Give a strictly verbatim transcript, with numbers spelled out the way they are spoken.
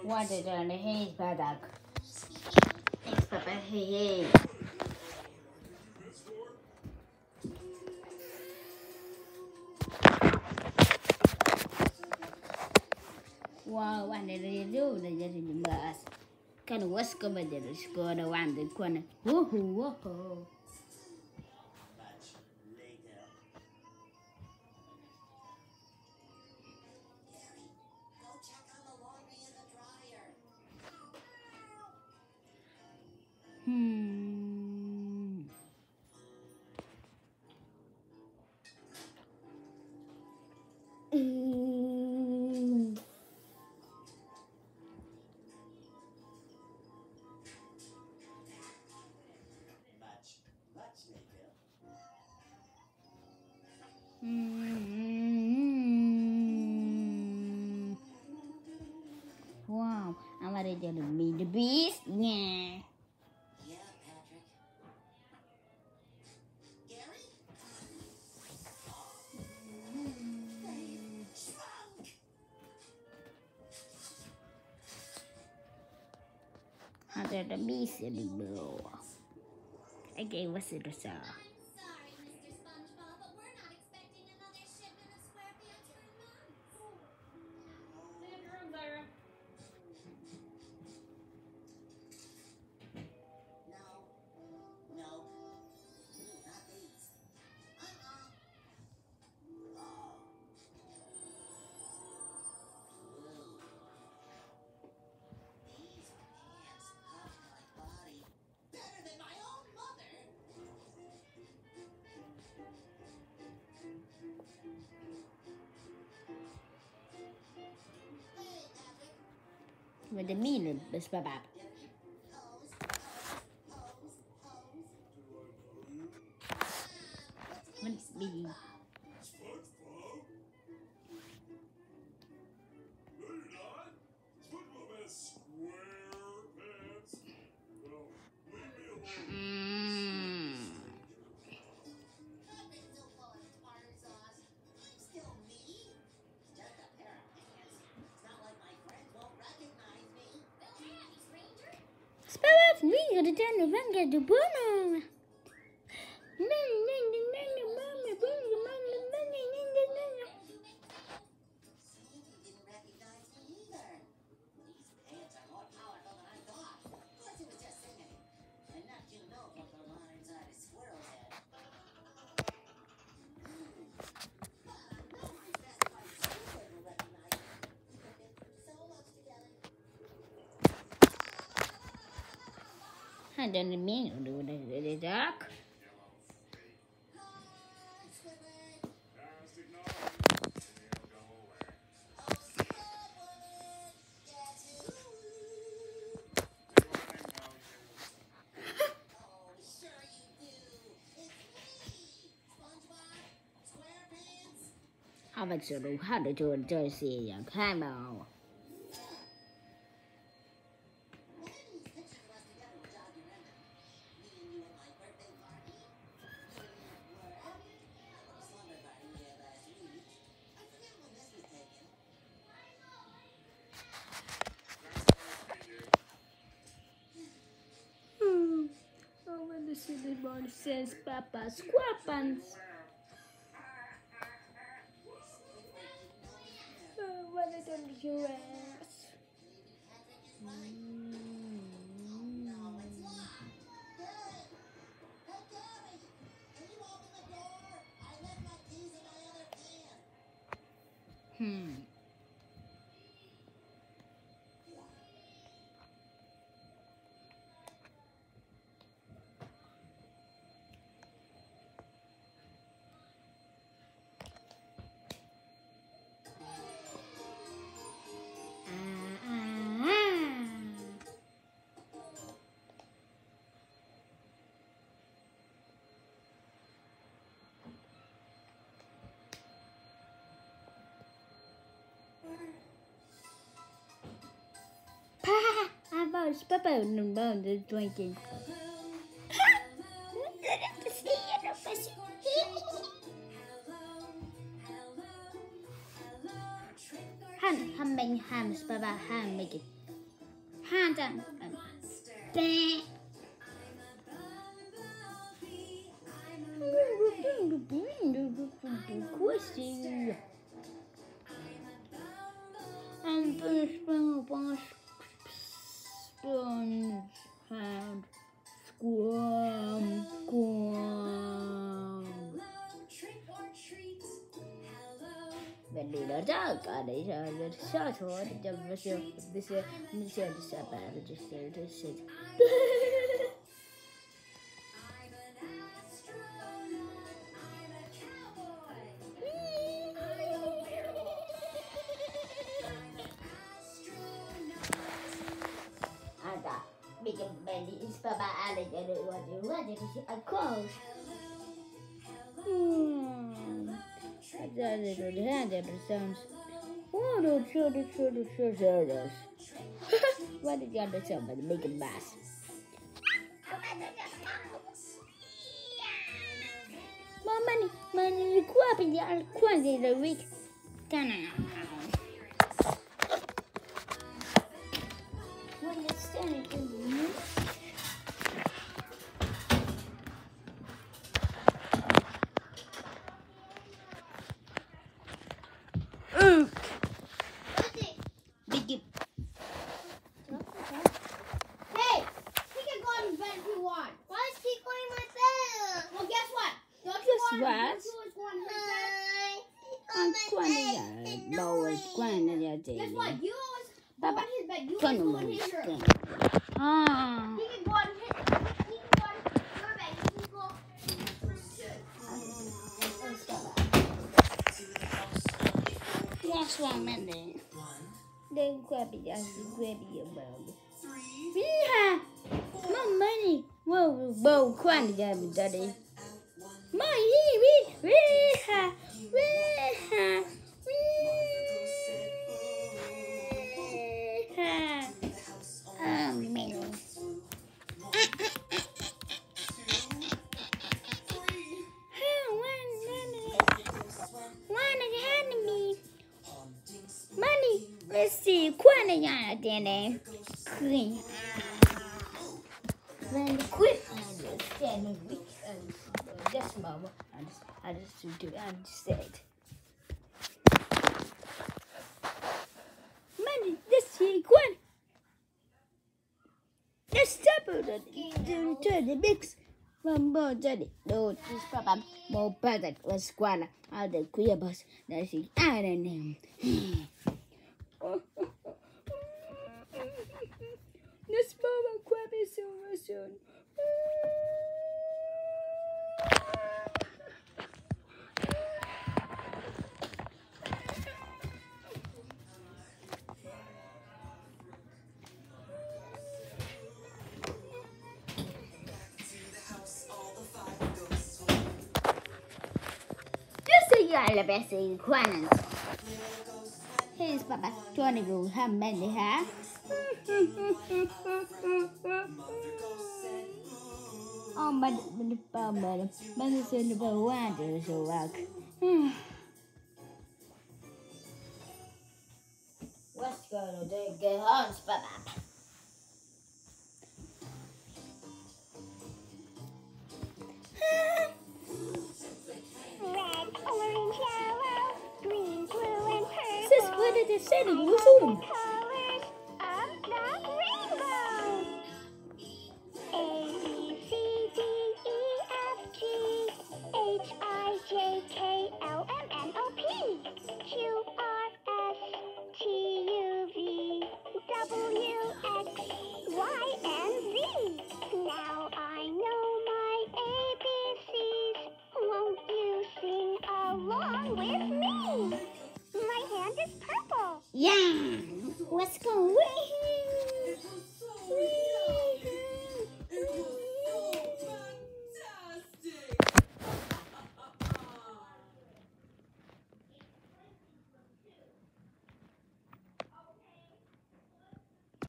Water on the hay paddock. Thanks, Papa. Hey, hey. Wow, what did you do? They just in the bus. Kind of what's coming to the school, the one, the corner. Woohoo, woohoo. Hmm. Mm. Mm. Wow, I'm ready to be the beast. Yeah. Under the beast in the blue. Okay, what's it, sir? Sorry, Mister SpongeBob, but we're not expecting another shipment of square pants for months. Stay in your room, Zyra. No. No. Not these. Uh-uh. Oh. These pants hug my body better than my own mother. Hey, Patrick. With the mean, SpongeBob. Pose, pose, pose, pose. What's me? SpongeBob? No, you're not. SpongeBob has square pants. Well, leave me alone. Mm. I've been so full of tartar sauce. I'm still me. Just a pair of pants. It's not like my friends won't recognize me. Oh, hey, stranger. SpongeBob, me gonna turn the run get the bono. Sandy didn't recognize me either. These pants are more powerful than I thought. Of course it was just singing. Enough to know what goes on inside a squirrel's head. But I know my best friend Squidward will recognize me. We've been through so much together. I don't mean to do the dark. Hi, Squidward. Just ignore him. He'll go away. Oh, Squidward. Guess who? Good morning, how are you? Oh, sure you do. It's me, SpongeBob SquarePants. How about you do how to do a jersey and come on? One of these pictures of us together will jog your memory. Me and you at my birthday party. You were at the slumber party we had last week. I forget when this was taken. Hmm. Oh, when the silly boy says Papa Squarpants. Oh, what is on the U S? Maybe Patrick is right. No, it's locked. Gary! Hey, Gary! Can you open the door? I left my keys in my other pants. Hmm. Ah, ah, ah. Pa! I was Papa and Bone is drinking. Han, han bánh ham Papa ham make it. dun. Bang. Question. I'm gonna spring upon sponge hand. Squam, squam. When we are dark, I decided to shut her. The vessel, this is Mister Disappeared. Just say, just say. Big belly is Papa Alex and it was a wedding a coach. Hmm. I thought it would handle the sounds. Oh, the children, children, children. What did you understand by the big bass? More money, money, the crop in the quantity the week. Can I? When you're standing in the room. Mm. Big. Hey, he can go on his bed if he wants. Why is he going my bed? Well, guess what? Don't you Guess want what? don't you always go on his bed? I'm twenty. No, it's twenty. Guess what? You always go Papa, on his bed. You Twenty always go on minutes. his room. Ah. He can go on his he can go on your bed. He can go. What's one minute? Then grab it as you grab your bag. Yeah. More money. Whoa, whoa, quite damn daddy. My hee wee wee ha wee ha wee ha. Oh, Minnie. Money, let's see. Quite a dinner. Clean. Then quit. Standing weak. Just mama. I just, I just do. I just said. Money, let's see. Quit. Let's stop it. To the mix. One more daddy. No, this papa. More better. Was squatter. All the queer bus. That's the iron name. This mama crab is so soon. Just so you are the best in Quanans. Here's Papa. twenty rules. How many have? Oh, but the bomb, but it's in the water, so like. What's going to do? Get on, Papa. Red, orange, yellow, green, blue, and purple. Sis, what did it say to you? Colors of the rainbow. A, B, C, D, E, F, G, H, I, J, K, L, M, N, O, P. Q,